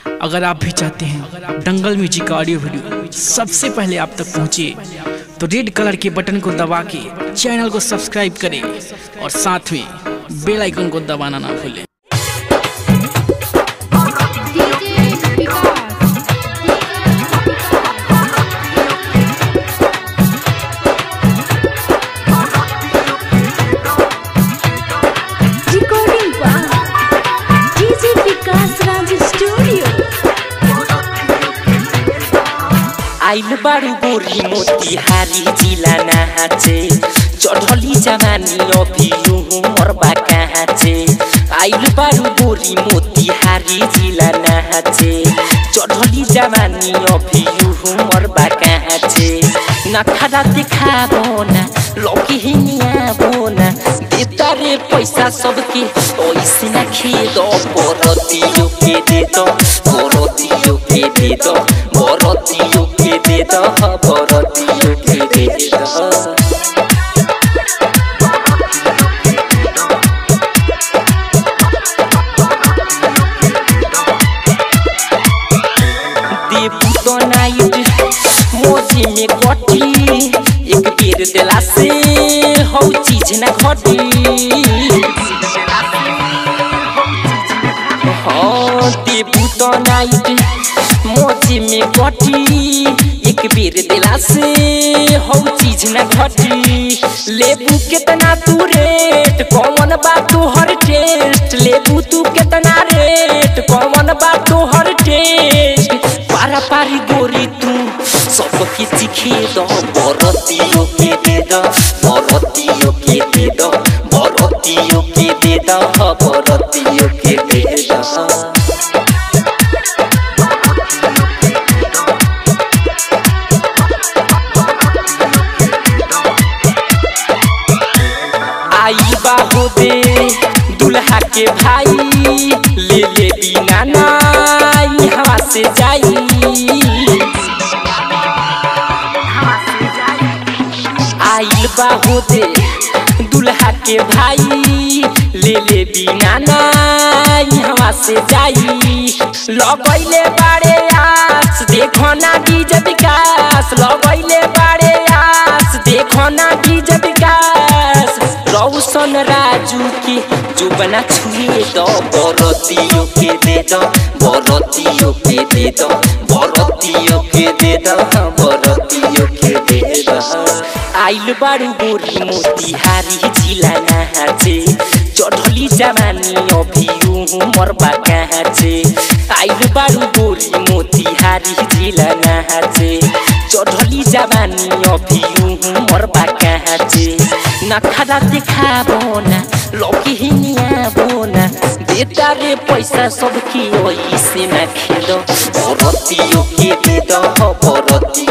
अगर आप भी चाहते हैं दंगल म्यूजिक का ऑडियो वीडियो सबसे पहले आप तक पहुंचे तो रेड कलर के बटन को दबा के चैनल को सब्सक्राइब करें और साथ में बेल आइकन को दबाना ना भूलें। आइल बारू गोरी मोतिहारी जिला नाचे चढ़ली जवानी अभी मरबा कहाँचे। आइल बारू गोरी मोतिहारी जिला नाचे चढ़ली जवानी अभी मरबा कहाँचे। नखरा दिखाबो ना लौकी हिनिया बोना देता रे पैसा सबके ओइसे ना खेदो बरतियो के दे दो बरतियो के दे दो बरतियो के दे दो बरतियो के दे दो। देबू तो नाइट मोजी में कटी एक बेर दिला से हो चीज ना घटी। हाँ देबू तो नाइट मोजी में कटी एक बेर दिला से हो चीज ना घटी। लेबू कितना तू रेट कौन बा तू हर टेस्ट लेबू तू कितना रेट कौन बा तू हर टेस्ट। पारा पारी गोरी तू सबके चिखे दो बरतियो के दे दो बरतियो के दे दो बरतियो के दे दो बरतियो के दे दो। आई बाहू दे दुल्हा के भाई ले ले बिना नाई हवा से जाई। आइल बाहू दे दुल्हा के भाई ले ले बिना नाई हवा से जाई। लगैले बाड़े आस देखो ना डीजे विकास लगैले बाड़े आस देखो ना डीजे विकास। रौशन राजू के जुबना छुए दो बरतियो के दे दो बरतियो के दे दो बरतियो के दे दो बरतियो के दे दो। आइल बारू गोरी मोतिहारी जिला नाचे चढ़ली जवानी अभी मरबा कहाँचे। आइल बारू गोरी मोतिहारी जिला नाचे चढ़ली जवानी अभी मरबा कहाँचे। नखरा दिखाबो ना लौकी हिनिया बोना देता रे पैसा सबके ओइसे ना खेदो बरतियो के दे दो बरतियो